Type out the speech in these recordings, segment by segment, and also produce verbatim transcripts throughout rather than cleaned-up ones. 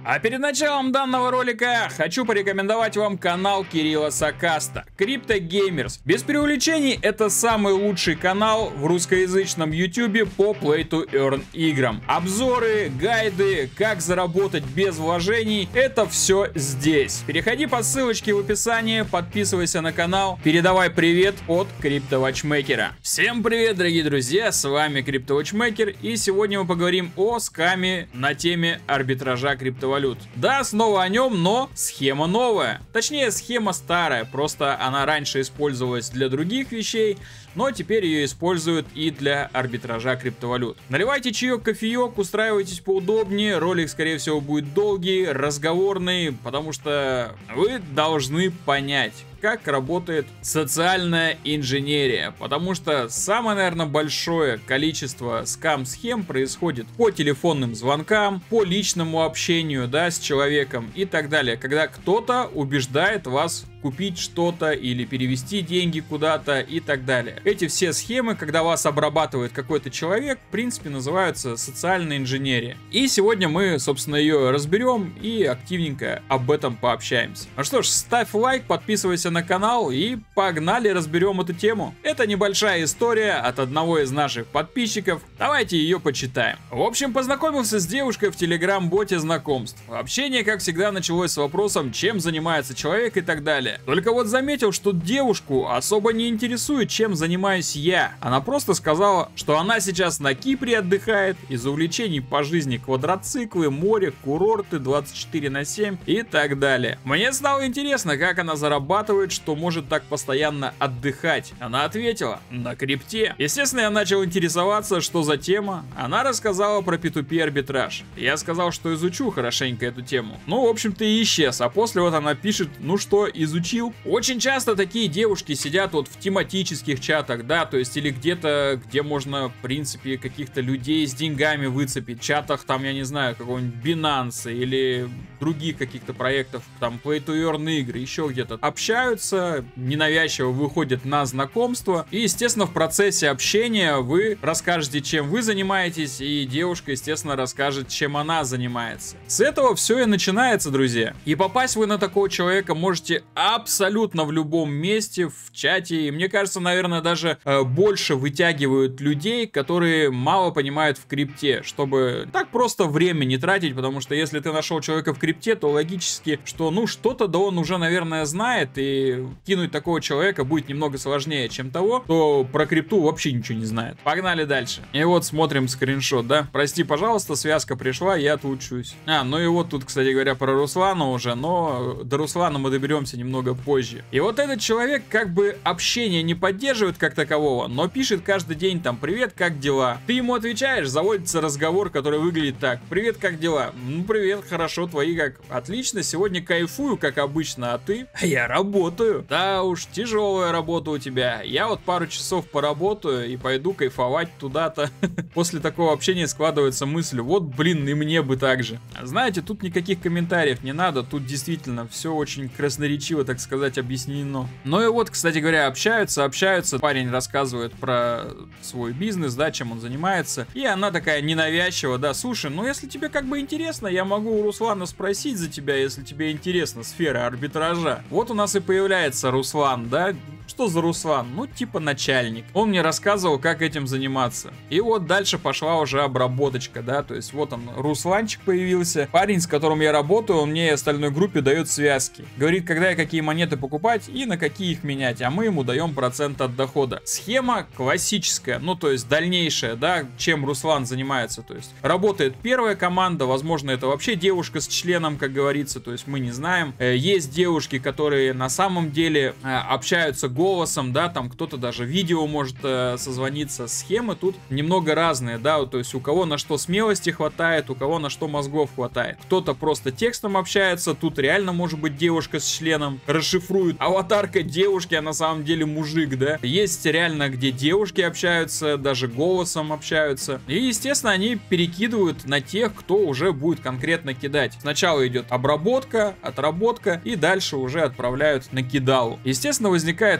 А перед началом данного ролика хочу порекомендовать вам канал Кирилла Сакаста, CryptoGamers. Без преувеличений, это самый лучший канал в русскоязычном ютубе по Play to Earn играм. Обзоры, гайды, как заработать без вложений, это все здесь. Переходи по ссылочке в описании, подписывайся на канал, передавай привет от CryptoWatchmaker. Всем привет, дорогие друзья, с вами CryptoWatchmaker, и сегодня мы поговорим о скаме на теме арбитража криптовалют. Да, снова о нем, но схема новая. Точнее, схема старая, просто она раньше использовалась для других вещей, но теперь ее используют и для арбитража криптовалют. Наливайте чаек, кофеек, устраивайтесь поудобнее, ролик, скорее всего, будет долгий, разговорный, потому что вы должны понять, как работает социальная инженерия, потому что самое, наверное, большое количество скам-схем происходит по телефонным звонкам, по личному общению, да, с человеком и так далее, когда кто-то убеждает вас купить что-то или перевести деньги куда-то и так далее. Эти все схемы, когда вас обрабатывает какой-то человек, в принципе, называются социальная инженерия. И сегодня мы, собственно, ее разберем и активненько об этом пообщаемся. Ну что ж, ставь лайк, подписывайся на канал и погнали, разберем эту тему. Это небольшая история от одного из наших подписчиков. Давайте ее почитаем. В общем, познакомился с девушкой в телеграм-боте знакомств. Общение, как всегда, началось с вопросом, чем занимается человек и так далее. Только вот заметил, что девушку особо не интересует, чем занимаюсь я. Она просто сказала, что она сейчас на Кипре отдыхает, из увлечений по жизни квадроциклы, море, курорты двадцать четыре на семь и так далее. Мне стало интересно, как она зарабатывает, что может так постоянно отдыхать. Она ответила: на крипте. Естественно, я начал интересоваться, что за тема. Она рассказала про пи ту пи арбитраж. Я сказал, что изучу хорошенько эту тему. Ну, в общем-то, и исчез. А после вот она пишет: ну что, изучил? Очень часто такие девушки сидят вот в тематических чатах, да, то есть или где-то, где можно, в принципе, каких-то людей с деньгами выцепить, чатах там, я не знаю, какого-нибудь Binance или других каких-то проектов, там, Play to Earn игры, еще где-то, общаются, ненавязчиво выходят на знакомство, и, естественно, в процессе общения вы расскажете, чем вы занимаетесь, и девушка, естественно, расскажет, чем она занимается. С этого все и начинается, друзья. И попасть вы на такого человека можете абсолютно в любом месте, в чате, и мне кажется, наверное, даже э, больше вытягивают людей, которые мало понимают в крипте, чтобы так просто время не тратить, потому что если ты нашел человека в крипте, то логически, что ну что-то да он уже, наверное, знает, и кинуть такого человека будет немного сложнее, чем того, кто про крипту вообще ничего не знает. Погнали дальше. И вот смотрим скриншот, да? Прости, пожалуйста, связка пришла, я тут учусь. А, ну и вот тут, кстати говоря, про Руслана уже, но до Руслана мы доберемся немного позже. И вот этот человек как бы общение не поддерживает как такового, но пишет каждый день там: привет, как дела? Ты ему отвечаешь, заводится разговор, который выглядит так: привет, как дела? Ну привет, хорошо, твои как? Отлично, сегодня кайфую, как обычно, а ты? Я работаю. Да уж, тяжелая работа у тебя. Я вот пару часов поработаю и пойду кайфовать туда-то. После такого общения складывается мысль: вот блин, и мне бы так же. Знаете, тут никаких комментариев не надо, тут действительно все очень красноречиво, так сказать, объяснено. Ну и вот, кстати говоря, общаются, общаются. Парень рассказывает про свой бизнес, да, чем он занимается. И она такая ненавязчиво: да, слушай, ну если тебе как бы интересно, я могу у Руслана спросить за тебя, если тебе интересна сфера арбитража. Вот у нас и появляется Руслан, да. Что за Руслан? Ну, типа начальник. Он мне рассказывал, как этим заниматься. И вот дальше пошла уже обработочка, да, то есть вот он, Русланчик появился. Парень, с которым я работаю, он мне и остальной группе дает связки. Говорит, когда и какие монеты покупать и на какие их менять, а мы ему даем процент от дохода. Схема классическая, ну, то есть дальнейшая, да, чем Руслан занимается. То есть работает первая команда, возможно, это вообще девушка с членом, как говорится, то есть мы не знаем. Есть девушки, которые на самом деле общаются голосом, да, там кто-то даже видео может э, созвониться. Схемы тут немного разные, да, то есть у кого на что смелости хватает, у кого на что мозгов хватает. Кто-то просто текстом общается, тут реально может быть девушка с членом, расшифрует аватарка девушки, а на самом деле мужик, да. Есть реально, где девушки общаются, даже голосом общаются. И, естественно, они перекидывают на тех, кто уже будет конкретно кидать. Сначала идет обработка, отработка, и дальше уже отправляют на кидалу. Естественно, возникает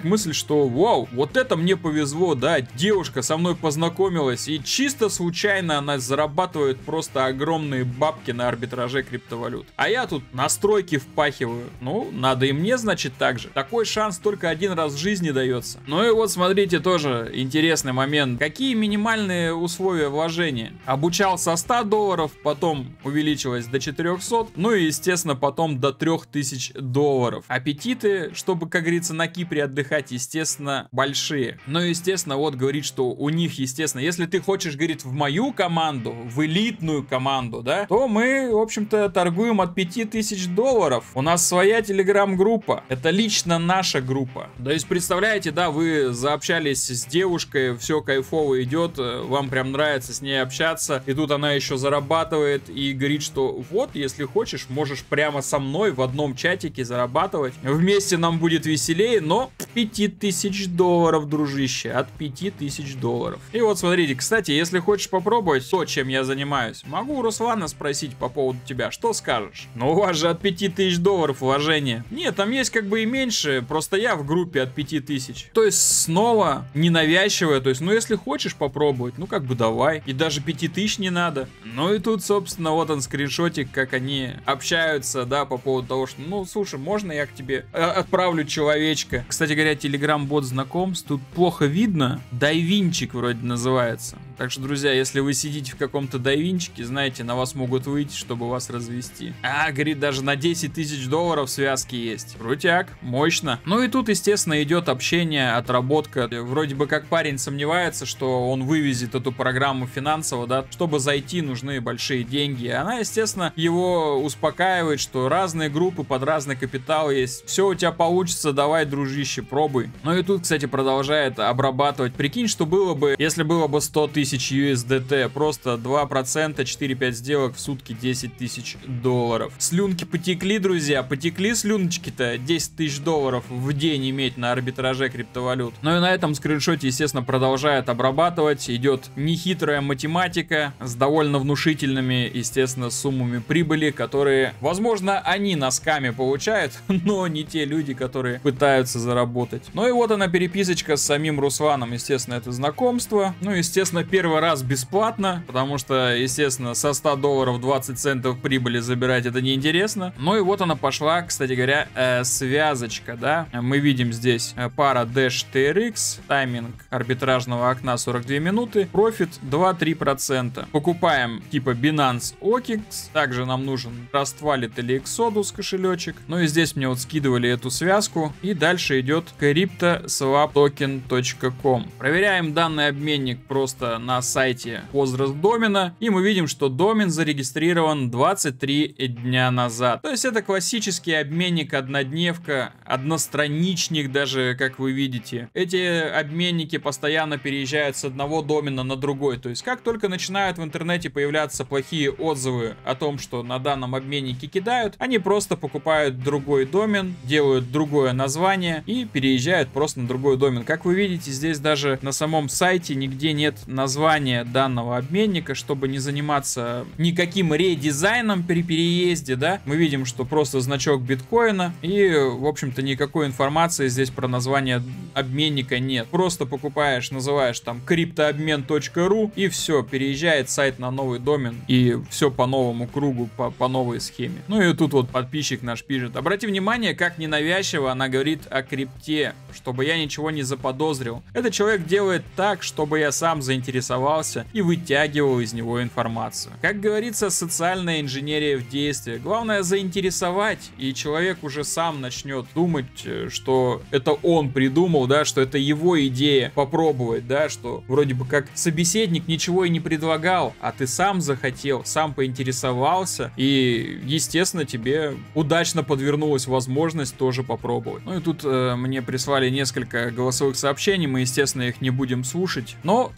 мысль, что вау, вот это мне повезло, да, девушка со мной познакомилась, и чисто случайно она зарабатывает просто огромные бабки на арбитраже криптовалют. А я тут настройки впахиваю. Ну, надо и мне, значит, так же. Такой шанс только один раз в жизни дается. Ну и вот смотрите, тоже интересный момент. Какие минимальные условия вложения? Обучал со ста долларов, потом увеличилось до четырёхсот, ну и, естественно, потом до трёх тысяч долларов. Аппетиты, чтобы, как говорится, на Кипре отдыхать, естественно, большие. Но, естественно, вот говорит, что у них, естественно, если ты хочешь, говорит, в мою команду, в элитную команду, да, то мы, в общем-то, торгуем от пяти тысяч долларов. У нас своя телеграм-группа. Это лично наша группа. То есть, представляете, да, вы заобщались с девушкой, все кайфово идет, вам прям нравится с ней общаться, и тут она еще зарабатывает и говорит, что вот, если хочешь, можешь прямо со мной в одном чатике зарабатывать. Вместе нам будет веселее, но пяти тысяч долларов, дружище, от пяти тысяч долларов. И вот смотрите, кстати, если хочешь попробовать то, чем я занимаюсь, могу у Руслана спросить по поводу тебя, что скажешь? Ну, у вас же от пяти тысяч долларов вложения. Нет, там есть как бы и меньше, просто я в группе от пяти тысяч. То есть снова ненавязчивое, то есть, ну, если хочешь попробовать, ну, как бы давай. И даже пяти тысяч не надо. Ну и тут, собственно, вот он скриншотик, как они общаются, да, по поводу того, что, ну, слушай, можно я к тебе отправлю человечка? Кстати говоря, телеграм-бот знакомств, тут плохо видно, дайвинчик вроде называется. Так что, друзья, если вы сидите в каком-то дайвинчике, знаете, на вас могут выйти, чтобы вас развести. А, говорит, даже на десять тысяч долларов связки есть. Крутяк, мощно. Ну и тут, естественно, идет общение, отработка. Вроде бы как парень сомневается, что он вывезет эту программу финансово, да, чтобы зайти, нужны большие деньги. И она, естественно, его успокаивает, что разные группы под разный капитал есть. Все у тебя получится, давай, дружище, пробуй. Ну и тут, кстати, продолжает обрабатывать. Прикинь, что было бы, если было бы сто тысяч ю эс ди ти, просто два процента, четыре-пять сделок в сутки, десять тысяч долларов. Слюнки потекли, друзья, потекли слюночки-то, десять тысяч долларов в день иметь на арбитраже криптовалют. Ну и на этом скриншоте, естественно, продолжает обрабатывать. Идет нехитрая математика с довольно внушительными, естественно, суммами прибыли, которые, возможно, они на скаме получают, но не те люди, которые пытаются заработать. Ну и вот она, переписочка с самим Русланом, естественно, это знакомство. Ну, естественно, первый раз бесплатно, потому что, естественно, со ста долларов двадцать центов прибыли забирать это неинтересно. Ну и вот она пошла, кстати говоря, э, связочка, да. Мы видим здесь пара Dash ти эр икс, тайминг арбитражного окна сорок две минуты, профит два-три процента. Покупаем типа Binance о кикс, также нам нужен Trust Wallet или Exodus кошелечек. Ну и здесь мне вот скидывали эту связку, и дальше идет CryptoSwapToken точка ком. Проверяем данный обменник просто на сайте возраст домена, и мы видим, что домен зарегистрирован двадцать три дня назад. То есть это классический обменник, однодневка, одностраничник даже, как вы видите. Эти обменники постоянно переезжают с одного домена на другой. То есть как только начинают в интернете появляться плохие отзывы о том, что на данном обменнике кидают, они просто покупают другой домен, делают другое название и переезжают просто на другой домен. Как вы видите, здесь даже на самом сайте нигде нет названия данного обменника, чтобы не заниматься никаким редизайном при переезде, да. Мы видим, что просто значок биткоина, и, в общем-то, никакой информации здесь про название обменника нет. Просто покупаешь, называешь там криптообмен точка ру, и все, переезжает сайт на новый домен, и все по новому кругу, по, по новой схеме. Ну и тут вот подписчик наш пишет: обрати внимание, как ненавязчиво она говорит о крипте, чтобы я ничего не заподозрил. Этот человек делает так, чтобы я сам заинтересовался и вытягивал из него информацию. Как говорится, социальная инженерия в действии. Главное заинтересовать, и человек уже сам начнет думать, что это он придумал, да, что это его идея попробовать, да, что вроде бы как собеседник ничего и не предлагал, а ты сам захотел, сам поинтересовался, и, естественно, тебе удачно подвернулась возможность тоже попробовать. Ну и тут э, мне прислали несколько голосовых сообщений, мы, естественно, их не будем слушать, но суть вы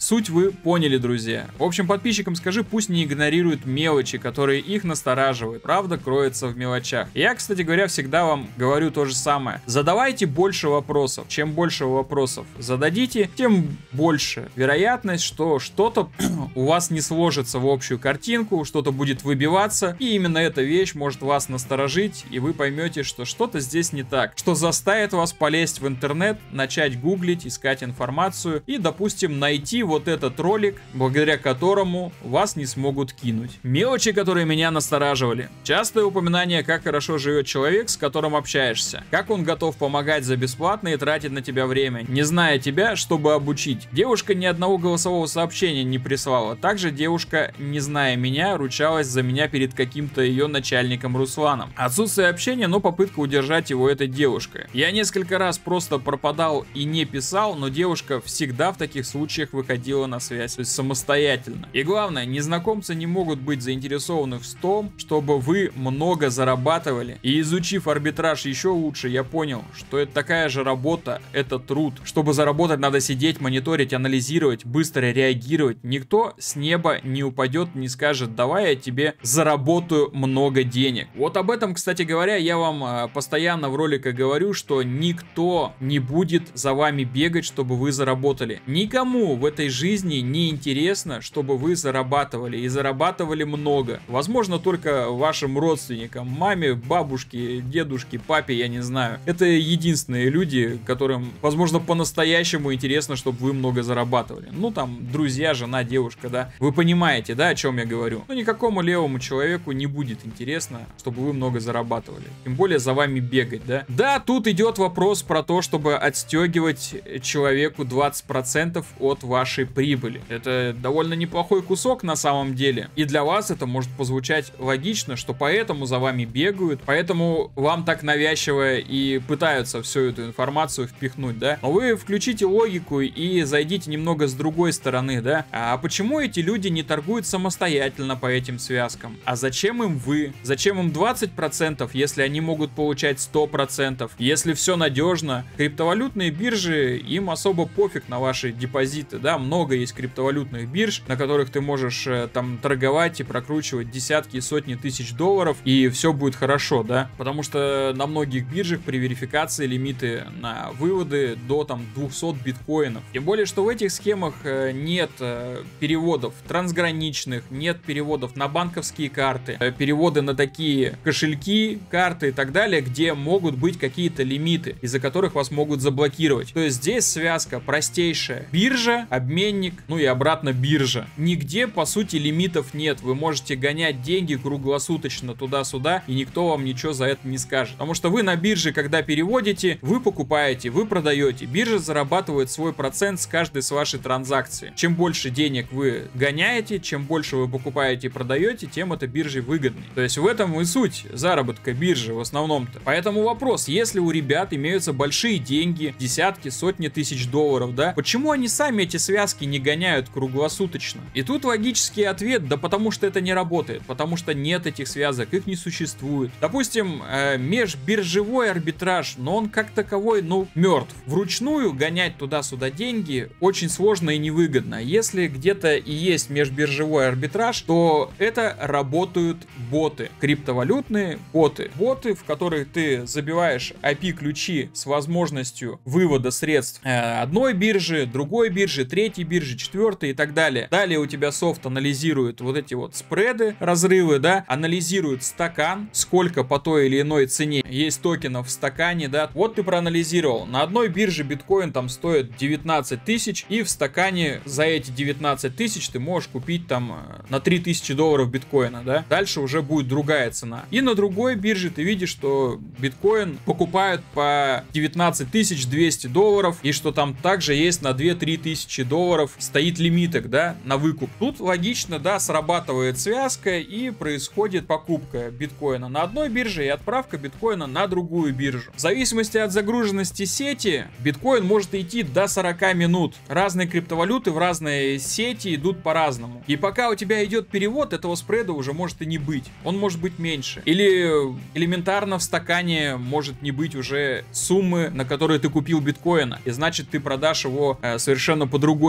вы поняли, друзья. В общем, подписчикам скажи, пусть не игнорируют мелочи, которые их настораживают. Правда кроется в мелочах. Я, кстати говоря, всегда вам говорю то же самое. Задавайте больше вопросов. Чем больше вопросов зададите, тем больше вероятность, что что-то у вас не сложится в общую картинку, что-то будет выбиваться, и именно эта вещь может вас насторожить, и вы поймете, что что-то здесь не так, что заставит вас полезть в интернет, начать гуглить, искать информацию и, допустим, найти вот этот ролик, благодаря которому вас не смогут кинуть. Мелочи, которые меня настораживали. Частое упоминание, как хорошо живет человек, с которым общаешься, как он готов помогать за бесплатно и тратить на тебя время, не зная тебя, чтобы обучить. Девушка ни одного голосового сообщения не прислала. Также девушка, не зная меня, ручалась за меня перед каким-то ее начальником Русланом. Отсутствие общения, но попытка удержать его этой девушкой. Я несколько раз просто пропадал и не писал, но девушка всегда в таких случаях выходила на связь, то есть самостоятельно. И главное, незнакомцы не могут быть заинтересованы в том, чтобы вы много зарабатывали. И изучив арбитраж еще лучше, я понял, что это такая же работа, это труд. Чтобы заработать, надо сидеть, мониторить, анализировать, быстро реагировать. Никто с неба не упадет, не скажет: давай я тебе заработаю много денег. Вот об этом, кстати говоря, я вам э, постоянно в роликах говорю, что никто не будет за вами бегать, чтобы вы заработали. Никому в этой жизни не интересно, чтобы вы зарабатывали и зарабатывали много. Возможно, только вашим родственникам, маме, бабушке, дедушке, папе, я не знаю. Это единственные люди, которым, возможно, по-настоящему интересно, чтобы вы много зарабатывали. Ну, там, друзья, жена, девушка, да. Вы понимаете, да, о чем я говорю? Ну, никакому левому человеку не будет интересно, чтобы вы много зарабатывали. Тем более за вами бегать, да. Да, тут идет вопрос про то, чтобы отстегивать человеку двадцать процентов от вашей прибыли. Это довольно неплохой кусок на самом деле. И для вас это может позвучать логично, что поэтому за вами бегают, поэтому вам так навязчиво и пытаются всю эту информацию впихнуть, да. Но вы включите логику и зайдите немного с другой стороны, да. А почему эти люди не торгуют самостоятельно по этим связкам? А зачем им вы? Зачем им двадцать процентов, если они могут получать сто процентов? Если все надежно, криптовалютные биржи, им особо пофиг на ваши депозиты, да. Много есть криптовалютных бирж, на которых ты можешь э, там торговать и прокручивать десятки и сотни тысяч долларов, и все будет хорошо, да. Потому что на многих биржах при верификации лимиты на выводы до там двухсот биткоинов. Тем более, что в этих схемах э, нет э, переводов трансграничных, нет переводов на банковские карты, э, переводы на такие кошельки, карты и так далее, где могут быть какие-то лимиты, из-за которых вас могут заблокировать. То есть здесь связка простейшая. Биржа, обменник, ну и обратно биржа. Нигде, по сути, лимитов нет. Вы можете гонять деньги круглосуточно туда-сюда, и никто вам ничего за это не скажет. Потому что вы на бирже, когда переводите, вы покупаете, вы продаете. Биржа зарабатывает свой процент с каждой с вашей транзакции. Чем больше денег вы гоняете, чем больше вы покупаете и продаете, тем это бирже выгоднее. То есть в этом и суть заработка биржи в основном-то. Поэтому вопрос, если у ребят имеются большие деньги, десятки, сотни тысяч долларов, да, почему они сами эти связки не гоняют круглосуточно? И тут логический ответ: да потому что это не работает, потому что нет этих связок, их не существует. Допустим, э, межбиржевой арбитраж, но он как таковой, ну, мертв. Вручную гонять туда-сюда деньги очень сложно и невыгодно. Если где-то и есть межбиржевой арбитраж, то это работают боты, криптовалютные боты. Боты, в которые ты забиваешь ай пи-ключи с возможностью вывода средств э, одной биржи, другой биржи, третьей биржи, четвертой и так далее. Далее у тебя софт анализирует вот эти вот спреды, разрывы, да, анализирует стакан, сколько по той или иной цене есть токенов в стакане, да. Вот ты проанализировал. На одной бирже биткоин там стоит девятнадцать тысяч, и в стакане за эти девятнадцать тысяч ты можешь купить там на три тысячи долларов биткоина, да. Дальше уже будет другая цена. И на другой бирже ты видишь, что биткоин покупают по девятнадцать тысяч двести долларов, и что там также есть на две-три тысячи долларов стоит лимиток, да, на выкуп. Тут логично, да, срабатывает связка и происходит покупка биткоина на одной бирже и отправка биткоина на другую биржу. В зависимости от загруженности сети, биткоин может идти до сорока минут. Разные криптовалюты в разные сети идут по-разному. И пока у тебя идет перевод, этого спреда уже может и не быть. Он может быть меньше. Или элементарно в стакане может не быть уже суммы, на которые ты купил биткоина. И значит, ты продашь его э, совершенно по другой цене.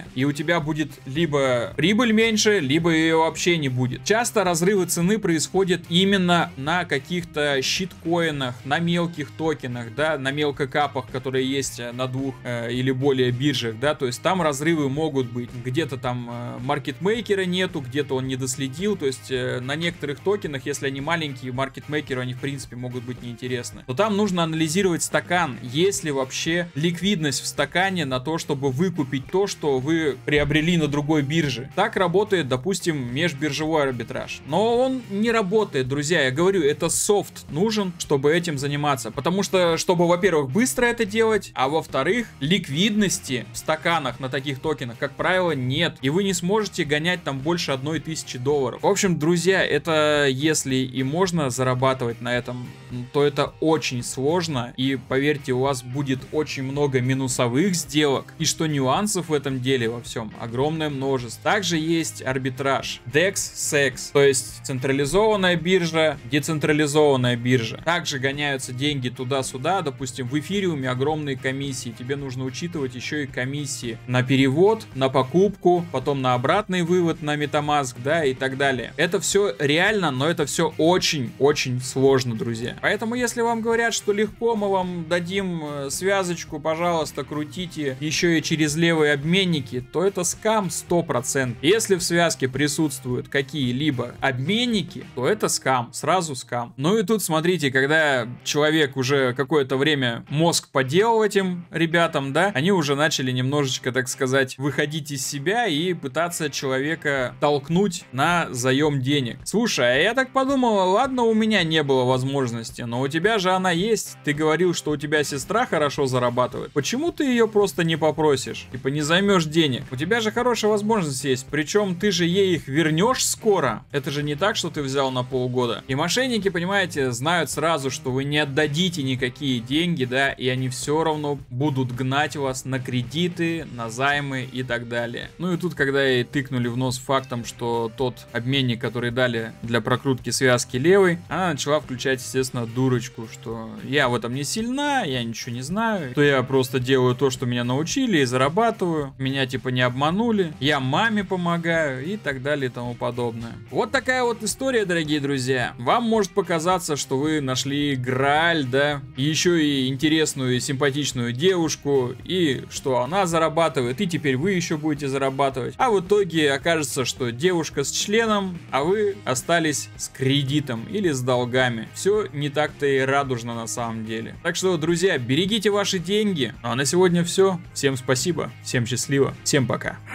и у тебя будет либо прибыль меньше, либо ее вообще не будет. Часто разрывы цены происходят именно на каких-то щиткоинах, на мелких токенах, да, на мелкокапах, которые есть на двух э, или более биржах, да, то есть там разрывы могут быть. Где-то там э, маркетмейкера нету, где-то он не доследил, то есть э, на некоторых токенах, если они маленькие, маркетмейкеру они в принципе могут быть неинтересны. Но там нужно анализировать стакан, есть ли вообще ликвидность в стакане на то, чтобы выкупить то, что вы приобрели на другой бирже. Так работает, допустим, межбиржевой арбитраж. Но он не работает, друзья, я говорю, это софт нужен, чтобы этим заниматься. Потому что, чтобы, во-первых, быстро это делать, а во-вторых, ликвидности в стаканах на таких токенах, как правило, нет. И вы не сможете гонять там больше одной тысячи долларов. В общем, друзья, это если и можно зарабатывать на этом, то это очень сложно. И поверьте, у вас будет очень много минусовых сделок. И что нюансов в этом деле во всем огромное множество. Также есть арбитраж. декс, секс. То есть централизованная биржа, децентрализованная биржа. Также гоняются деньги туда-сюда. Допустим, в эфириуме огромные комиссии. Тебе нужно учитывать еще и комиссии на перевод, на покупку, потом на обратный вывод на MetaMask, да, и так далее. Это все реально, но это все очень-очень сложно, друзья. Поэтому, если вам говорят, что легко, мы вам дадим связочку, пожалуйста, крутите еще и через левые обменники, то это скам сто процентов. Если в связке присутствуют какие-либо обменники, то это скам, сразу скам. Ну и тут, смотрите, когда человек уже какое-то время мозг поделал этим ребятам, да, они уже начали немножечко, так сказать, выходить из себя и пытаться человека толкнуть на заем денег. Слушай, а я так подумал, ладно, у меня не было возможности, но у тебя же она есть. Ты говорил, что у тебя сестра хорошо зарабатывает. Почему ты ее просто не попросишь? Типа не займешь денег. У тебя же хорошая возможность есть. Причем ты же ей их вернешь скоро. Это же не так, что ты взял на полгода. И мошенники, понимаете, знают сразу, что вы не отдадите никакие деньги, да, и они все равно будут гнать вас на кредиты, на займы и так далее. Ну и тут, когда ей тыкнули в нос фактом, что тот обменник, который дали для прокрутки связки левый, она начала включать, естественно, дурочку, что я в этом не сильна, я ничего не знаю, что я просто делаю то, что меня научили и зарабатываю, меня типа не обманули, я маме помогаю и так далее и тому подобное. Вот такая вот история, дорогие друзья. Вам может показаться, что вы нашли Грааль, да, и еще и интересную и симпатичную девушку, и что она зарабатывает, и теперь вы еще будете зарабатывать. А в итоге окажется, что девушка с членом, а вы остались с кредитом или с долгами. Все не так-то и радужно на самом деле. Так что, друзья, берегите ваши деньги. Ну а на сегодня все. Всем спасибо, всем счастливо, всем пока.